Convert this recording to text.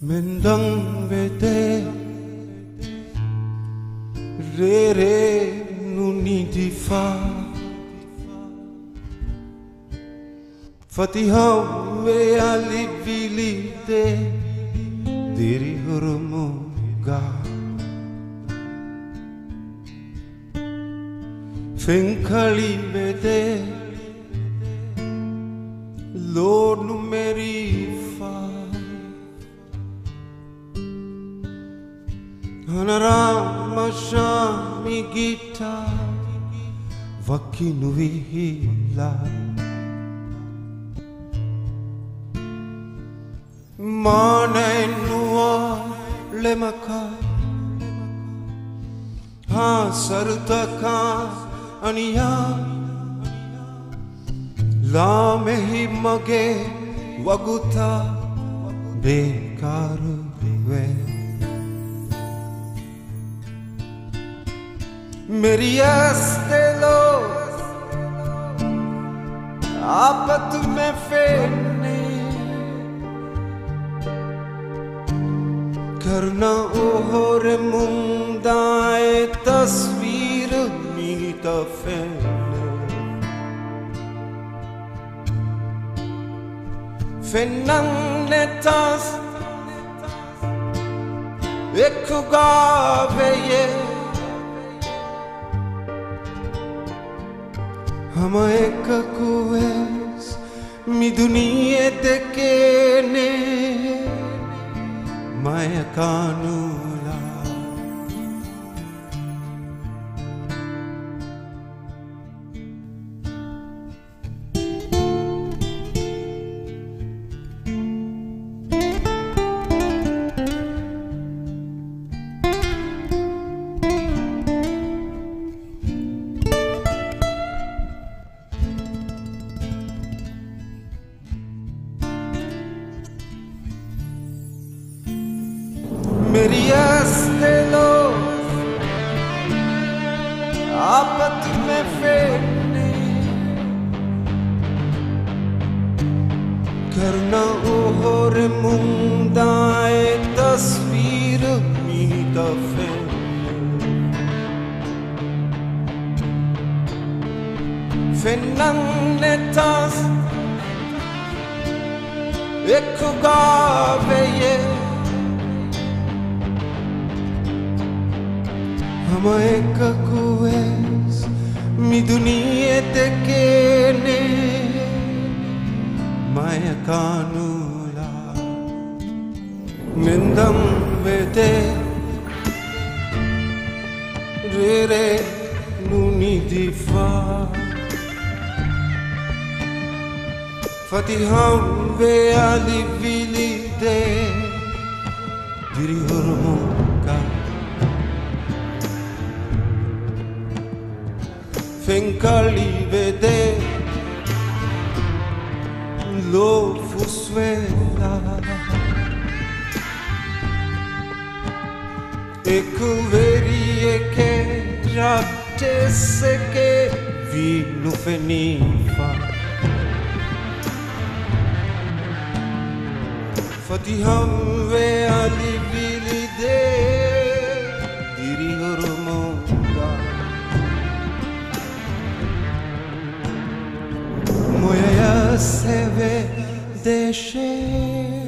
Mendang vede re nuni di fa Fatihau ve alivilite diri hurmuga Fenkali vede Lord numeri fa Hanarama shami gita Vakinu vihila Mane nuwa lemaka Ha sarutaka aniya La mehi mage waguta bekaru ve मेरी आस्ते लो आपत में फेरने करना ओहर मुंदाए तस्वीर मीता फेरने फेनंग ने तास एक गावे ये Hama eka kues mi dunia tekene maya kanula मेरी आस्ते लो आपत में फेरने करना ओहर मुंदाए तस्वीर मीता फेरने फेनंग ने तास एक गावे ये Hama eka kues mi dunia tekene maya kanula Mendam vede re nuni di fa Fatihau ve alivili de diri hurmuka Fenkali vede lo fusvela Ek veri eke ratte seke vinu fenifa Fatiham ve alivili de diri hurmuga Moja se ve deše